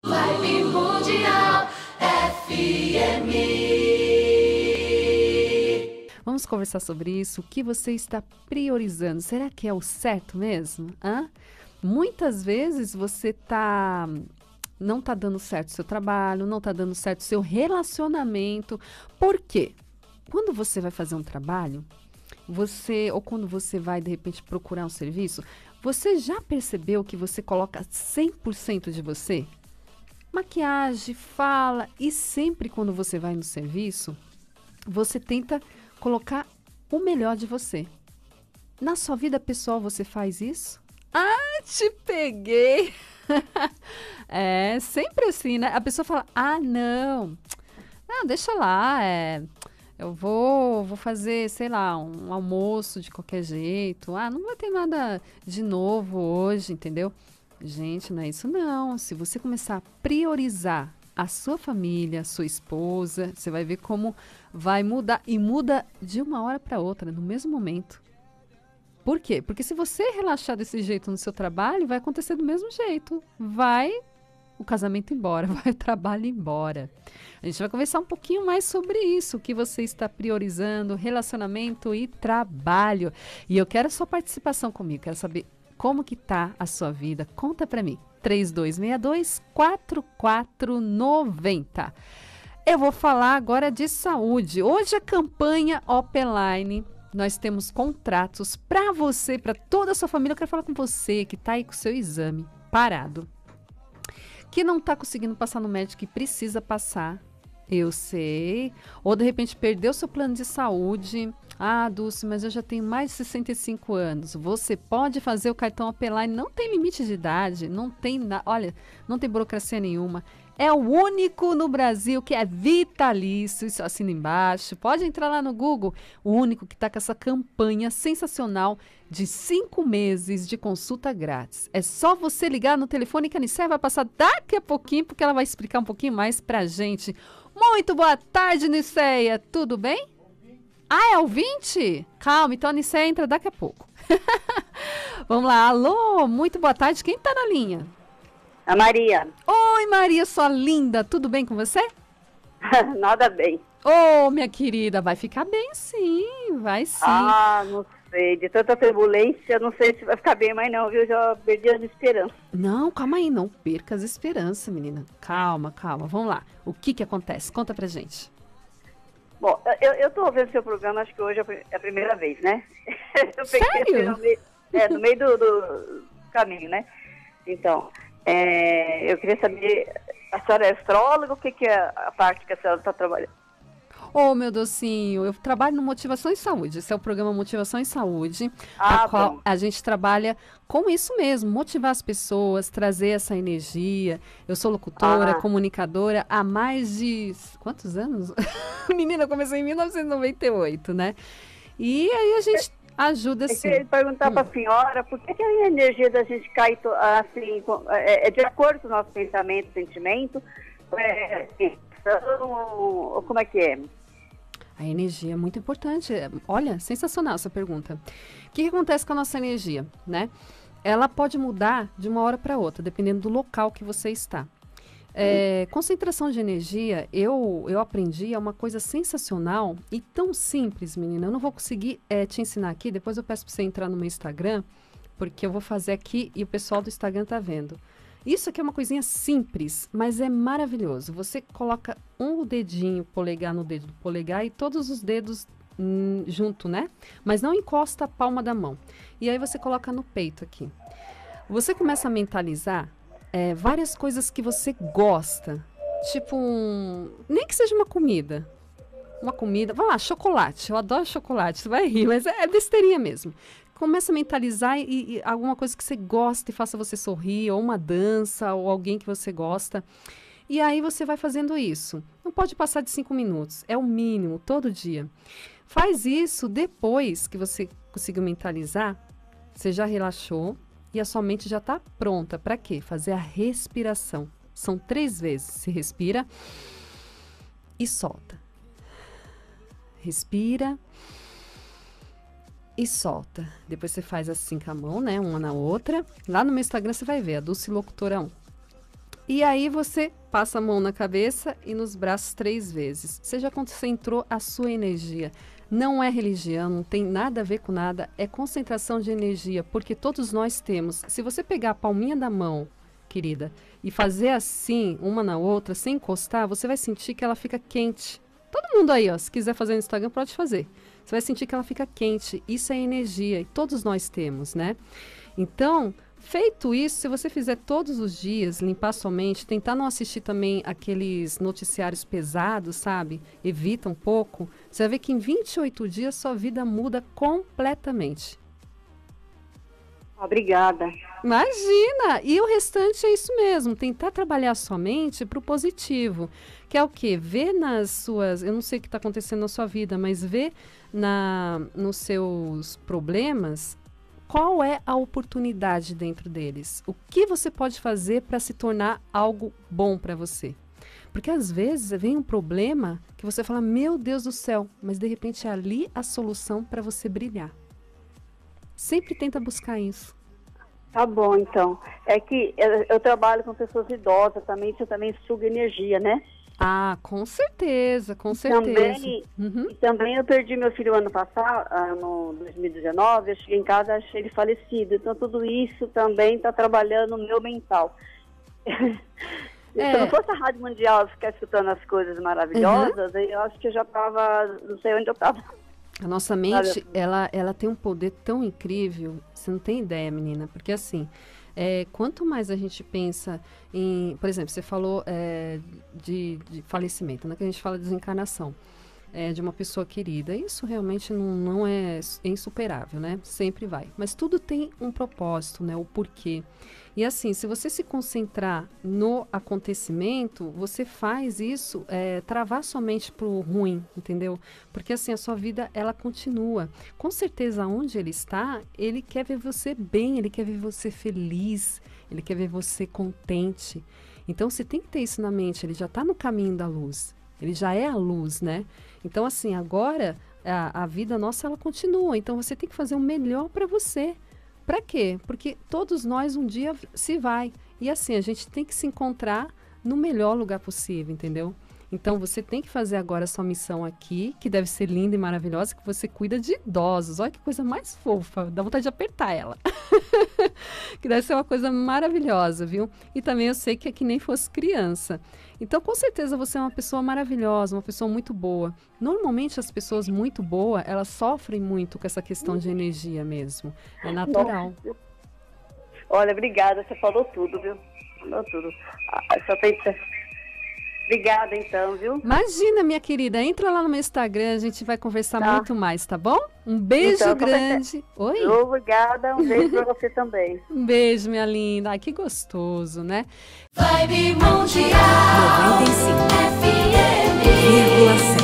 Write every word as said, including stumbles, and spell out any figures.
Vibe Mundial F M. Vamos conversar sobre isso. O que você está priorizando? Será que é o certo mesmo? Hã? Muitas vezes você tá, não está dando certo o seu trabalho, não está dando certo o seu relacionamento. Por quê? Quando você vai fazer um trabalho, você, ou quando você vai, de repente, procurar um serviço, você já percebeu que você coloca cem por cento de você? Maquiagem, fala, e sempre quando você vai no serviço, você tenta colocar o melhor de você. Na sua vida pessoal você faz isso? Ah, te peguei! É sempre assim, né? A pessoa fala, ah, não, não, deixa lá, é, eu vou, vou fazer, sei lá, um almoço de qualquer jeito. Ah, não vai ter nada de novo hoje, entendeu? Gente, não é isso não. Se você começar a priorizar a sua família, a sua esposa, você vai ver como vai mudar. E muda de uma hora para outra, no mesmo momento. Por quê? Porque se você relaxar desse jeito no seu trabalho, vai acontecer do mesmo jeito. Vai o casamento embora, vai o trabalho embora. A gente vai conversar um pouquinho mais sobre isso, o que você está priorizando, relacionamento e trabalho. E eu quero a sua participação comigo, quero saber como que tá a sua vida. Conta pra mim. três dois seis dois, quatro quatro nove zero. Eu vou falar agora de saúde. Hoje a campanha Opeline, nós temos contratos para você, para toda a sua família. Eu quero falar com você que tá aí com o seu exame parado, que não tá conseguindo passar no médico e precisa passar. Eu sei. Ou de repente perdeu seu plano de saúde. Ah, Dulce, mas eu já tenho mais de sessenta e cinco anos. Você pode fazer o cartão Opeline, não tem limite de idade, não tem nada, olha, não tem burocracia nenhuma. É o único no Brasil que é vitalício, isso assina embaixo. Pode entrar lá no Google, o único que está com essa campanha sensacional de cinco meses de consulta grátis. É só você ligar no telefone que a Nicéia vai passar daqui a pouquinho, porque ela vai explicar um pouquinho mais pra gente. Muito boa tarde, Nicéia, tudo bem? Ah, é ouvinte? Calma, então a Nicéia entra daqui a pouco. Vamos lá, alô, muito boa tarde, quem tá na linha? A Maria. Oi, Maria, sua linda, tudo bem com você? Nada bem. Ô, minha querida, vai ficar bem sim, vai sim. Ah, não sei, de tanta turbulência, não sei se vai ficar bem mais não, viu? Já perdi as esperanças. Não, calma aí, não perca as esperanças, menina. Calma, calma, vamos lá. O que que acontece? Conta pra gente. Bom, eu, eu tô ouvindo seu programa, acho que hoje é a primeira vez, né? Eu peguei Sério? assim no meio, é, no meio do, do caminho, né? Então, é, eu queria saber, a senhora é astróloga, o que, que é a parte que a senhora está trabalhando? Ô, meu docinho, eu trabalho no Motivação em Saúde. Esse é o programa Motivação em Saúde, Ah, a qual bom. a gente trabalha com isso mesmo, motivar as pessoas, trazer essa energia. Eu sou locutora, Ah. comunicadora há mais de... quantos anos? Menina, eu comecei em mil novecentos e noventa e oito, né? E aí a gente ajuda, Eu assim. queria perguntar para a senhora, por que, que a energia da gente cai to- assim, com- é, é de acordo com o nosso pensamento, sentimento, é, então, como é que é? A energia é muito importante. Olha, sensacional essa pergunta. O que, que acontece com a nossa energia, né? Ela pode mudar de uma hora para outra, dependendo do local que você está. É, concentração de energia, eu, eu aprendi, é uma coisa sensacional e tão simples, menina. Eu não vou conseguir é, te ensinar aqui, depois eu peço para você entrar no meu Instagram, porque eu vou fazer aqui e o pessoal do Instagram tá vendo. Isso aqui é uma coisinha simples, mas é maravilhoso. Você coloca um dedinho polegar no dedo do polegar e todos os dedos hum, junto, né? Mas não encosta a palma da mão. E aí você coloca no peito aqui. Você começa a mentalizar é, várias coisas que você gosta. Tipo, um, nem que seja uma comida. Uma comida, vai lá, chocolate. Eu adoro chocolate, você vai rir, mas é, é besteirinha mesmo. Começa a mentalizar e, e alguma coisa que você gosta e faça você sorrir, ou uma dança, ou alguém que você gosta. E aí você vai fazendo isso. Não pode passar de cinco minutos, é o mínimo, todo dia. Faz isso depois que você conseguiu mentalizar, você já relaxou e a sua mente já está pronta. Para quê? Fazer a respiração. São três vezes. Você respira e solta. Respira e solta. Depois você faz assim com a mão, né? Uma na outra. Lá no meu Instagram você vai ver, a Dulce Locutora um. E aí você passa a mão na cabeça e nos braços três vezes. Você já concentrou a sua energia. Não é religião, não tem nada a ver com nada, é concentração de energia, porque todos nós temos. Se você pegar a palminha da mão, querida, e fazer assim, uma na outra, sem encostar, você vai sentir que ela fica quente. Todo mundo aí, ó, se quiser fazer no Instagram, pode fazer. Você vai sentir que ela fica quente. Isso é energia e todos nós temos, né? Então, feito isso, se você fizer todos os dias, limpar sua mente, tentar não assistir também aqueles noticiários pesados, sabe? Evita um pouco. Você vai ver que em vinte e oito dias sua vida muda completamente. Obrigada. Imagina! E o restante é isso mesmo, tentar trabalhar a sua mente para o positivo, que é o quê? Ver nas suas, eu não sei o que está acontecendo na sua vida, mas ver na, nos seus problemas qual é a oportunidade dentro deles. O que você pode fazer para se tornar algo bom para você? Porque às vezes vem um problema que você fala, meu Deus do céu, mas de repente é ali a solução para você brilhar. Sempre tenta buscar isso. Tá bom, então. É que eu, eu trabalho com pessoas idosas também, isso também suga energia, né? Ah, com certeza, com certeza. Também, uhum. E também eu perdi meu filho ano passado, no dois mil e dezenove, eu cheguei em casa e achei ele falecido. Então tudo isso também está trabalhando no meu mental. É. Se não fosse a Rádio Mundial ficar escutando as coisas maravilhosas, uhum. eu acho que eu já estava, não sei onde eu estava. A nossa mente, ela, ela tem um poder tão incrível, você não tem ideia, menina, porque assim, é, quanto mais a gente pensa em, por exemplo, você falou é, de, de falecimento, né, que a gente fala de desencarnação é, de uma pessoa querida, isso realmente não, não é, é insuperável, né, sempre vai, mas tudo tem um propósito, né, o porquê. E assim, se você se concentrar no acontecimento, você faz isso, é, travar sua mente pro ruim, entendeu? Porque assim, a sua vida, ela continua. Com certeza, onde ele está, ele quer ver você bem, ele quer ver você feliz, ele quer ver você contente. Então, você tem que ter isso na mente, ele já está no caminho da luz, ele já é a luz, né? Então, assim, agora, a, a vida nossa, ela continua. Então, você tem que fazer o melhor para você. Para quê? Porque todos nós um dia se vai. E assim, a gente tem que se encontrar no melhor lugar possível, entendeu? Então, você tem que fazer agora a sua missão aqui, que deve ser linda e maravilhosa, que você cuida de idosos. Olha que coisa mais fofa, dá vontade de apertar ela. Que deve ser uma coisa maravilhosa, viu? E também eu sei que é que nem fosse criança. Então, com certeza, você é uma pessoa maravilhosa, uma pessoa muito boa. Normalmente, as pessoas muito boas, elas sofrem muito com essa questão de energia mesmo. É natural. Nossa. Olha, obrigada, você falou tudo, viu? Falou tudo. Ah, só tem... Obrigada, então, viu? Imagina, minha querida, entra lá no meu Instagram, a gente vai conversar tá. muito mais, tá bom? Um beijo então, grande. Oi? Obrigada, um beijo pra você também. Um beijo, minha linda. Ai, que gostoso, né? Vibe Mundial noventa e cinco vírgula sete